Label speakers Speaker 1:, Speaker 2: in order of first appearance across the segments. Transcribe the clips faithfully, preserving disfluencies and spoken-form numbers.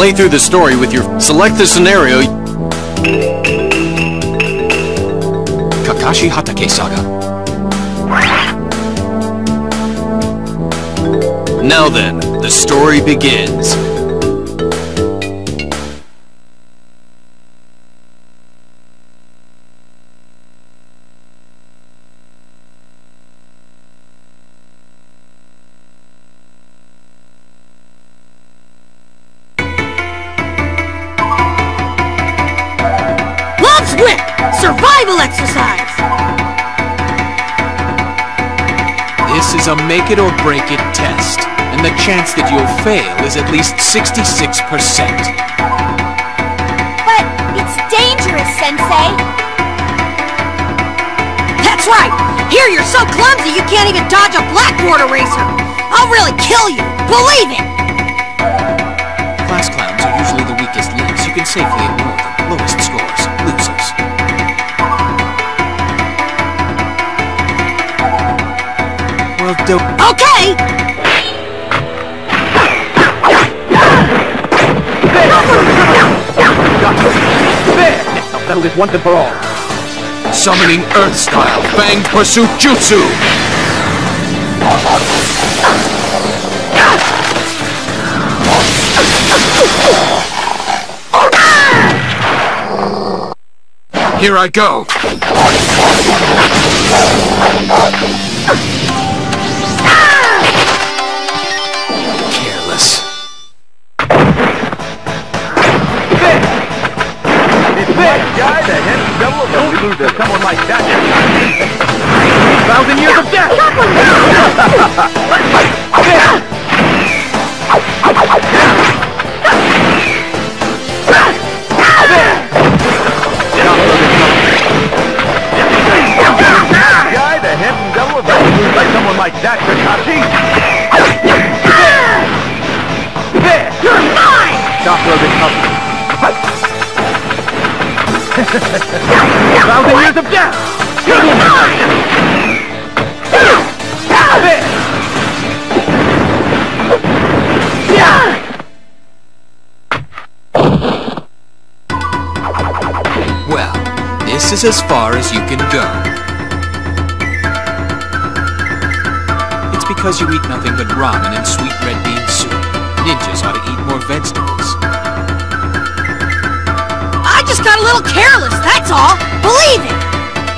Speaker 1: play through the story with your... Select the scenario... Kakashi Hatake Saga. Now then, the story begins.
Speaker 2: Whip! Survival exercise!
Speaker 3: This is a make-it-or-break-it test, and the chance that you'll fail is at least sixty-six percent.
Speaker 4: But it's dangerous, Sensei!
Speaker 2: That's right! Here you're so clumsy you can't even dodge a blackboard eraser! I'll really kill you! Believe it!
Speaker 3: Class clowns are usually the weakest links. You can safely ignore them. Lowest scores, losers. Well, do-
Speaker 2: Okay!
Speaker 5: There! I'll settle this once and for all.
Speaker 3: Summoning Earth Style Fanged Pursuit Jutsu! Here I go! Careless.
Speaker 5: It's this guy, the head devil of the lose to someone like that. Thousand years of death! Guy, the head and devil of the lose like someone like that, Kakashi. There!
Speaker 2: You're mine!
Speaker 5: Stop loading cover. Thousand years of death!
Speaker 2: You're mine!
Speaker 5: There!
Speaker 3: Well, this is as far as you can go. It's because you eat nothing but ramen and sweet red bean soup. Ninjas ought to eat more vegetables.
Speaker 2: I just got a little careless, that's all! Believe it!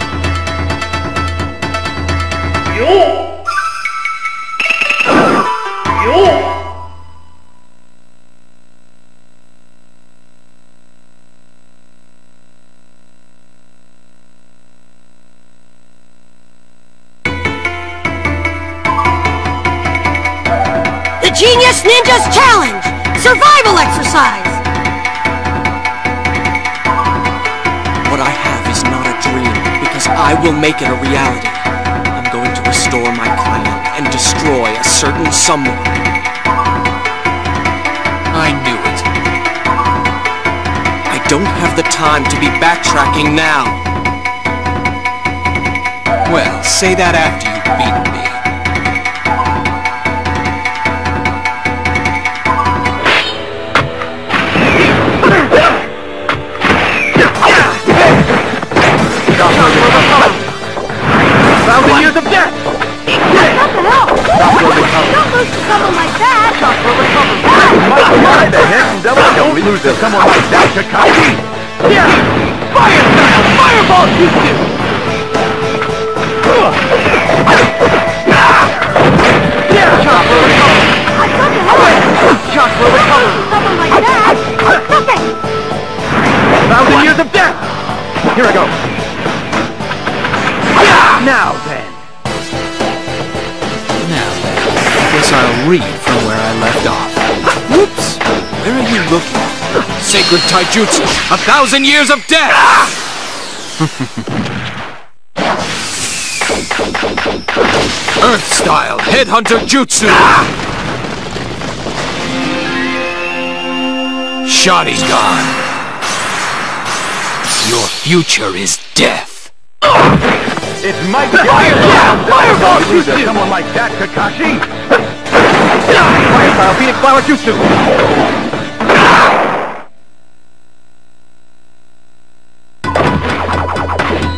Speaker 5: Yo! Yo!
Speaker 2: The Genius Ninjas Challenge! Survival exercise!
Speaker 6: What I have is not a dream, because I will make it a reality. I'm going to restore my clan and destroy a certain someone.
Speaker 3: I knew it.
Speaker 6: I don't have the time to be backtracking now.
Speaker 3: Well, say that after you've beaten me.
Speaker 5: Thousand years of death!
Speaker 2: What the hell? Don't lose to someone like that!
Speaker 5: My God, the head and devil don't lose to someone like that, Kakashi! Yeah! Fire style! Fireball jutsu! Yeah! Chakra recover!
Speaker 2: I got to help!
Speaker 5: Chakra recover!
Speaker 2: Someone like that! Okay!
Speaker 5: Thousand years of death! Here I go! Now then!
Speaker 3: Now then, I guess I'll read from where I left off. Whoops! Where are you looking? Sacred Taijutsu! A thousand years of death! Earth Style Headhunter Jutsu! Sharingan! Your future is death!
Speaker 5: It's my Fireball! Fireball jutsu! Someone like that, Kakashi! Fire style Phoenix Flower Jutsu!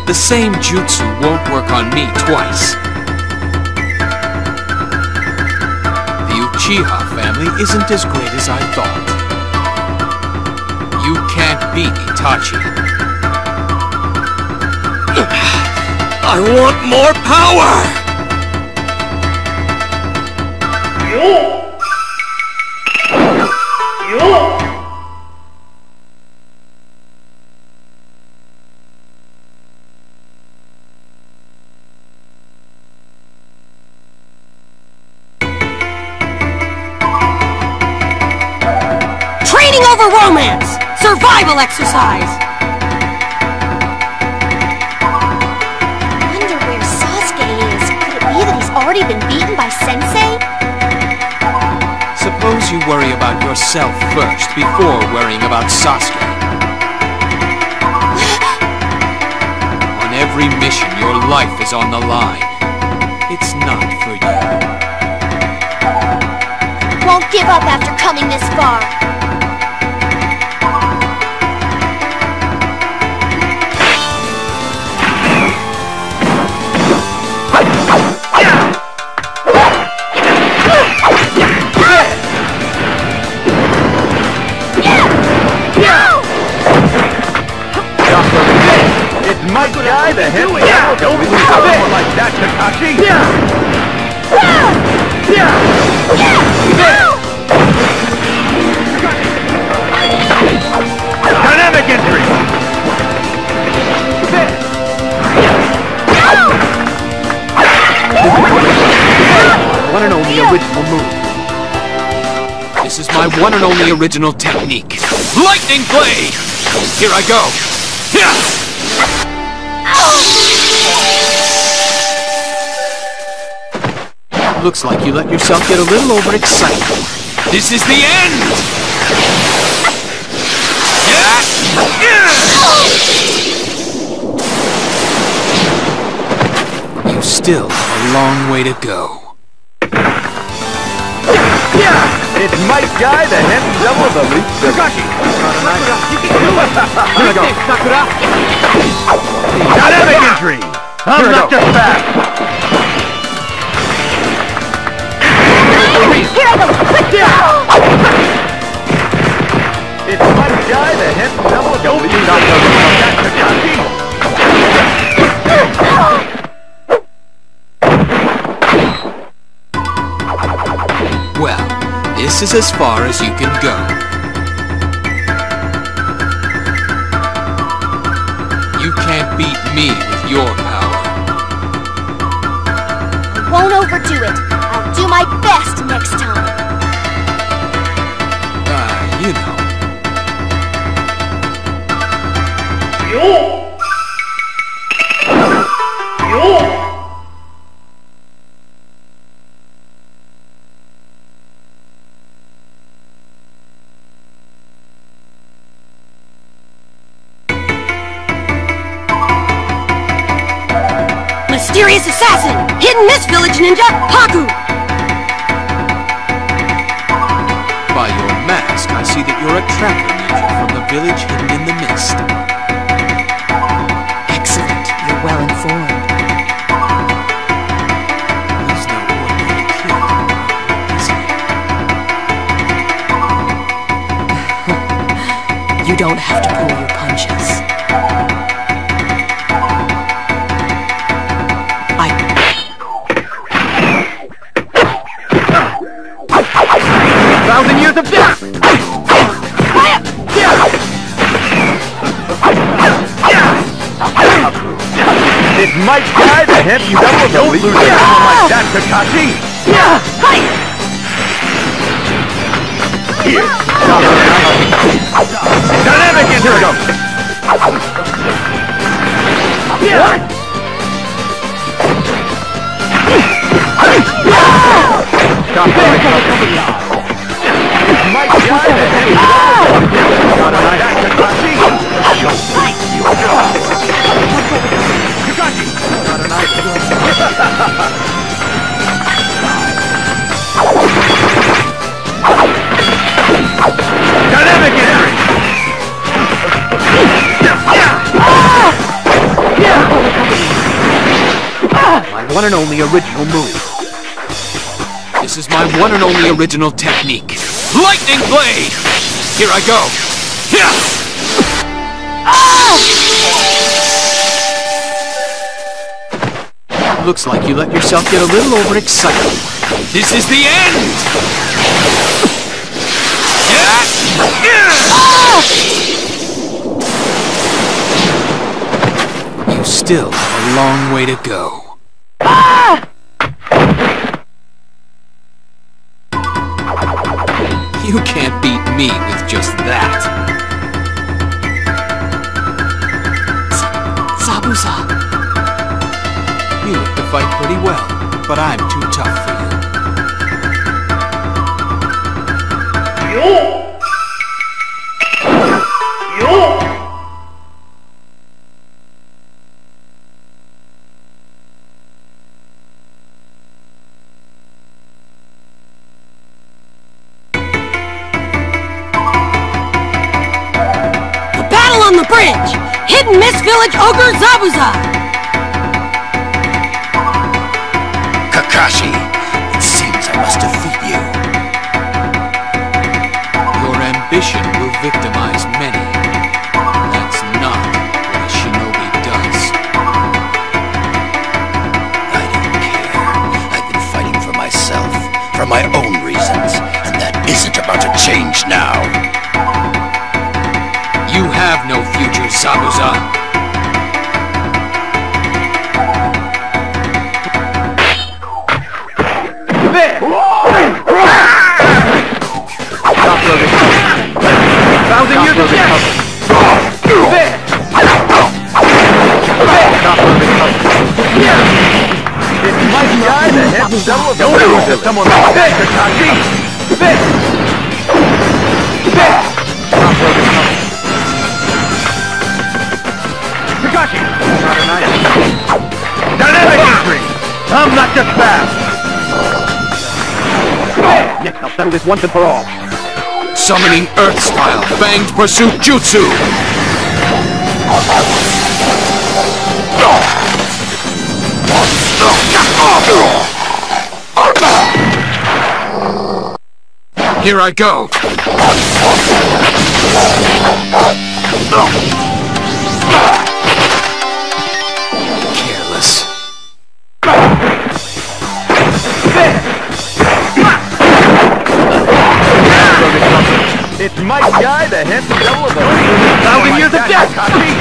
Speaker 3: The same jutsu won't work on me twice. The Uchiha family isn't as great as I thought. You can't beat Itachi.
Speaker 6: I want more power!
Speaker 2: Training over romance! Survival exercise!
Speaker 4: I wonder where Sasuke is. Could it be that he's already been beaten by Sensei?
Speaker 3: Suppose you worry about yourself first before worrying about Sasuke. On every mission, your life is on the line. It's not for you.
Speaker 4: Won't give up after coming this far.
Speaker 5: My guy, the head yeah. Don't lose someone like that, Kakashi! Yeah. Yeah. Dynamic entry!
Speaker 3: One and only original move. This is my one and only original technique. Lightning Blade! Here I go! Yeah! Looks like you let yourself get a little overexcited. This is the end! You still have a long way to go.
Speaker 5: It's Mike Guy, the head double of the League. Kakashi! Here I go. Sakura! Dynamic entry! I'm not just fast! Here I go! It's Mike Guy, the head double of the League. Kakashi!
Speaker 3: Well, this is as far as you can go. You can't beat me with your power.
Speaker 4: I won't overdo it. I'll do my best next time.
Speaker 3: Ah, uh, you know.
Speaker 2: Mysterious assassin! Hidden Miss Village Ninja, Haku!
Speaker 3: By your mask, I see that you're a tracker ninja from the village hidden in the mist.
Speaker 2: Excellent. You're well informed.
Speaker 3: He's no ordinary kid, is he?
Speaker 2: You don't have to pull your punches.
Speaker 5: Thousand years of death! It's Mike Guy, the head double of the League. Don't lose to someone like that, Kakashi! Here! Dynamic entry! What? Stop it! Mike Guy, the head double of the League. Kakashi! Kakashi! Not an Dynamic entry! Yeah! one and only original move.
Speaker 3: This is my one and only original technique. Lightning Blade! Here I go! Yeah! Looks like you let yourself get a little overexcited. This is the end! You still have a long way to go. You can't beat me with just that.
Speaker 6: Zabuza!
Speaker 3: You look to fight pretty well, but I'm too tough for you.
Speaker 5: Yo! Yo!
Speaker 2: On the bridge! Hidden Miss Village Ogre Zabuza!
Speaker 1: Kakashi, it seems I must defeat you.
Speaker 3: Your ambition will victimize many. That's not what a shinobi does.
Speaker 1: I don't care. I've been fighting for myself, for my own reasons, and that isn't about to change now.
Speaker 3: You have no future, Zabuza!
Speaker 5: There! Stop loading. Thousand years of death! There! Stop loading. It might die the head and double of the lose to someone like that, Kakashi! There! There! Stop loading. Kakashi! Not a knife. Dynamic entry! I'm not just fast! Yes, I'll settle this once and for all.
Speaker 3: Summoning Earth Style Fanged Pursuit Jutsu! Here I go! Careless.
Speaker 5: It's Mike Guy, the handsome devil of the thousand years of death! Kakashi!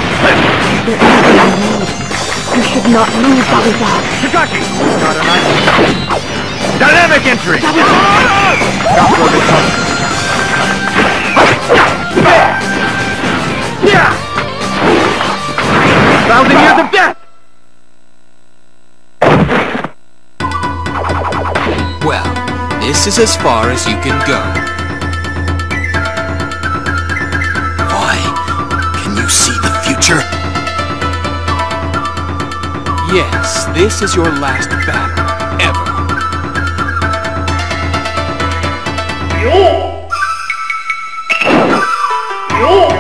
Speaker 4: You should not lose, Zabuza.
Speaker 5: Kakashi! Not a knife. Dynamic entry! Stop loading. Yeah! Thousand years of death!
Speaker 3: Well, this is as far as you can go.
Speaker 1: See the future?
Speaker 3: Yes, this is your last battle, ever.
Speaker 5: Yo! Yo!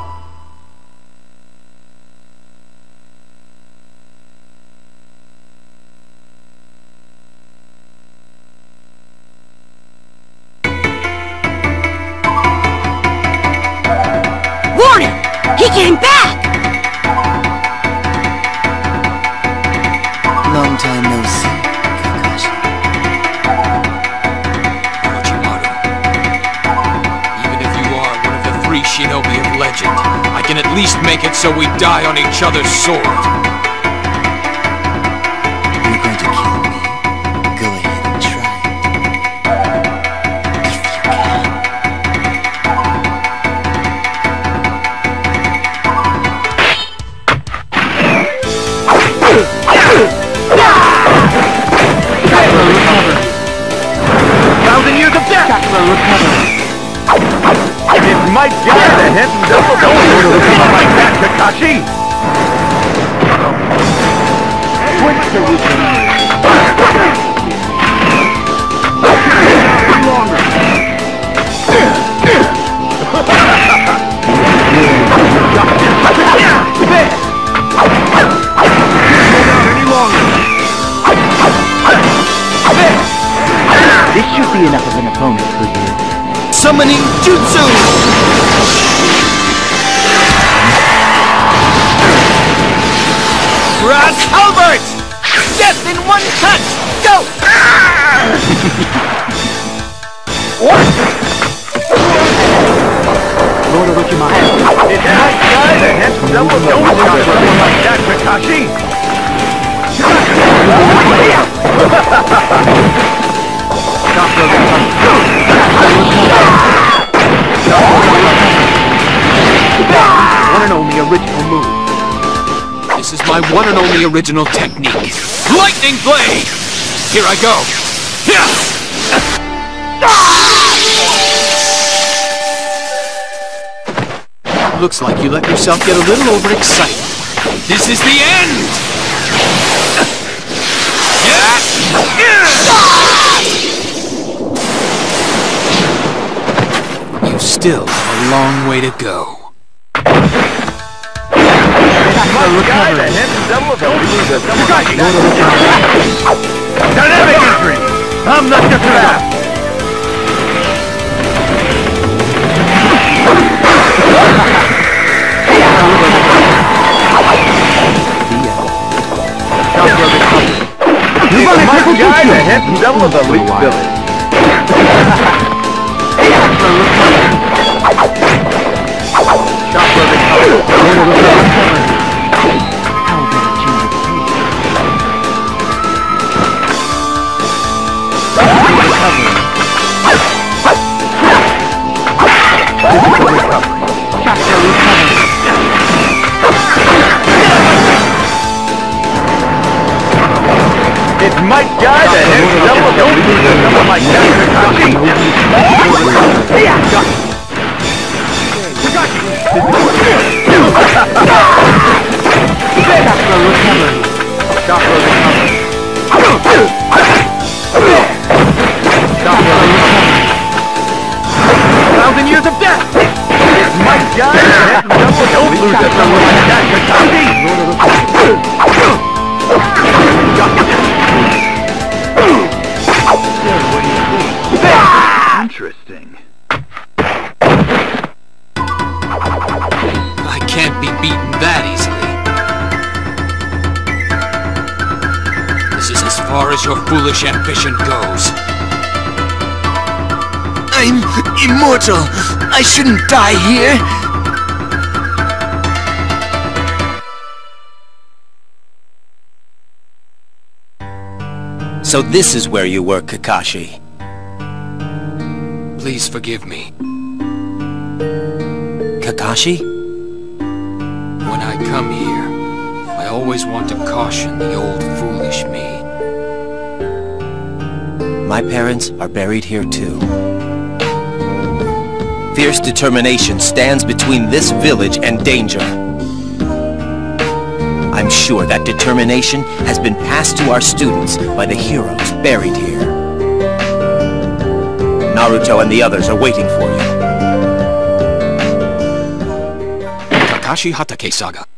Speaker 2: Warning! He came back!
Speaker 6: Long time no see, Kakashi.
Speaker 3: Orochimaru, even if you are one of the three shinobi of legend, I can at least make it so we die on each other's sword.
Speaker 6: You're going to kill me? Go ahead and try it. If you can.
Speaker 5: Thousand years of death! It's Mike Guy, the handsome devil of the someone like that, Kakashi! Quick solution! Longer! There! Hold on any longer!
Speaker 3: jutsu! Grass halbert! Death in one cut! Go!
Speaker 5: What? Lord of Orochimaru. It might die the head double don't stop someone like that, Kakashi! One and only original move.
Speaker 3: This is my one and only original technique. Lightning blade! Here I go! Looks like you let yourself get a little overexcited. This is the end! You still have a long way to go.
Speaker 5: Dynamic entry! I'm not just that! My guy, the head double of the Leaf Village. Chakra recovery. It might guide the head double don't lose a number like that, Kakashi! Chakra recovery. Thousand years of death! It might guide the head double don't lose a number like that, Kakashi! Interesting.
Speaker 3: I can't be beaten that easily. This is as far as your foolish ambition goes.
Speaker 1: I'm immortal. I shouldn't die here.
Speaker 7: So this is where you were, Kakashi.
Speaker 3: Please forgive me.
Speaker 7: Kakashi?
Speaker 3: When I come here, I always want to caution the old foolish me.
Speaker 7: My parents are buried here too. Fierce determination stands between this village and danger. I'm sure that determination has been passed to our students by the heroes buried here. Naruto and the others are waiting for you.
Speaker 3: Kakashi Hatake Saga.